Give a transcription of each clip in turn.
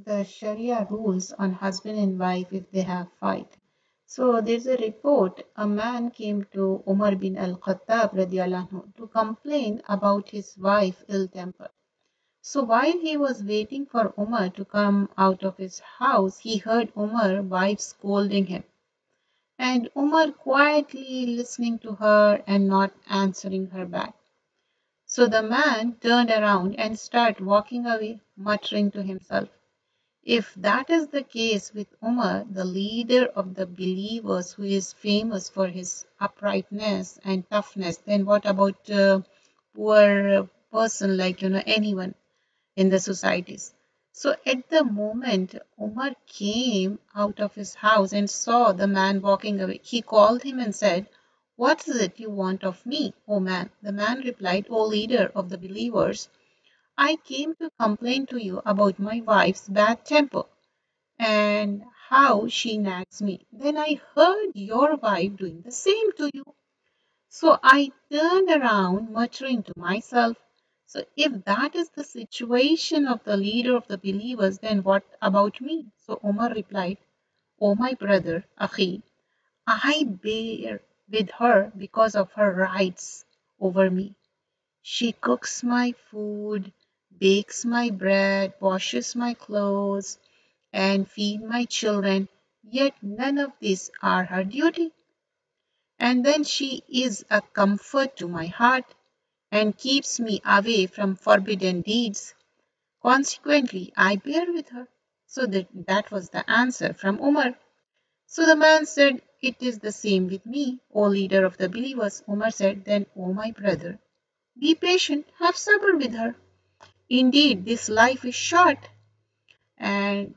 the Sharia rules on husband and wife if they have fight. So there's a report a man came to Umar bin al-Khattab radiallahu anhu to complain about his wife ill temper. So while he was waiting for Umar to come out of his house, he heard Umar wife scolding him. And Umar quietly listening to her and not answering her back. So the man turned around and started walking away, muttering to himself. If that is the case with Umar, the leader of the believers who is famous for his uprightness and toughness, then what about poor person like anyone in the societies? So at the moment Umar came out of his house and saw the man walking away, he called him and said, "What is it you want of me, O man?" The man replied, "O leader of the believers, I came to complain to you about my wife's bad temper and how she nags me. Then I heard your wife doing the same to you. So I turned around, muttering to myself, so if that is the situation of the leader of the believers, then what about me?" So Omar replied, "O my brother, Akhi, I bear with her because of her rights over me. She cooks my food, bakes my bread, washes my clothes, and feed my children, yet none of these are her duty. And then she is a comfort to my heart and keeps me away from forbidden deeds. Consequently, I bear with her." So that was the answer from Umar. So the man said, "It is the same with me, O leader of the believers." Umar said, "Then, O my brother, be patient, have sabr with her. Indeed, this life is short, and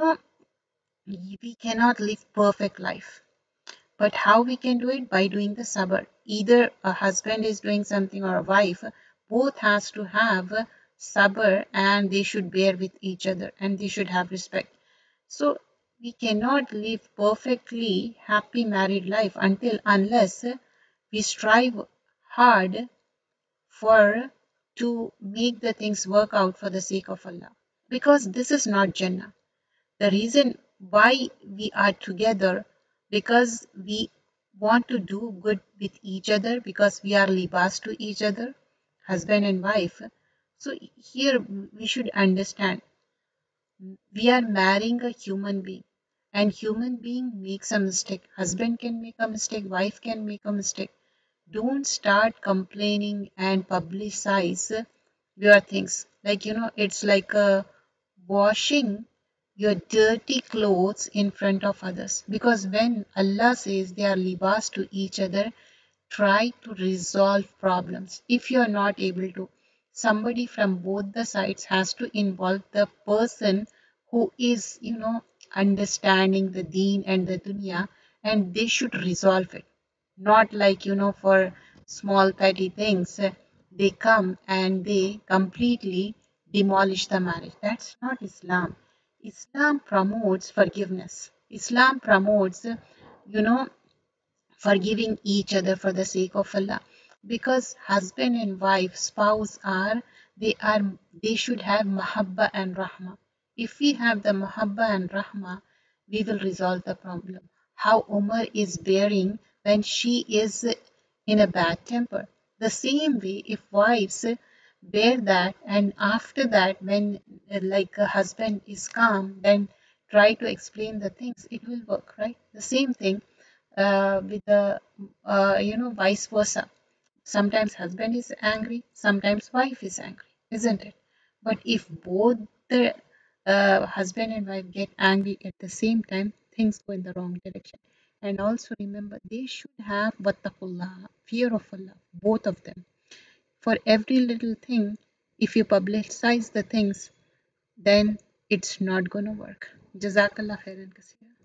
we cannot live perfect life. But how we can do it? By doing the sabr. Either a husband is doing something or a wife, both has to have sabr and they should bear with each other and they should have respect. So we cannot live perfectly happy married life unless we strive hard for to make the things work out for the sake of Allah. Because this is not Jannah. The reason why we are together, because we want to do good with each other, because we are libas to each other, husband and wife. So here we should understand we are marrying a human being, and human being makes a mistake. Husband can make a mistake, wife can make a mistake. Don't start complaining and publicize your things. Like it's like a washing your dirty clothes in front of others, because when Allah says they are libas to each other, try to resolve problems. If you are not able to, somebody from both the sides has to involve the person who is understanding the deen and the dunya, and they should resolve it. Not like for small petty things, they come and they completely demolish the marriage. That's not Islam. Islam promotes forgiveness. Islam promotes forgiving each other for the sake of Allah, because husband and wife, spouse they should have mahabba and rahma. If we have the mahabba and rahma, we will resolve the problem. How Umar is bearing when she is in a bad temper, the same way if wives bear that, and after that when like a husband is calm, then try to explain the things, it will work, right? The same thing with the vice versa. Sometimes husband is angry, sometimes wife is angry, isn't it? But if both the husband and wife get angry at the same time, things go in the wrong direction. And also remember, they should have wattaqullah, fear of Allah, both of them. For every little thing, if you publicize the things, then it's not going to work. Jazakallah khairan kaseera.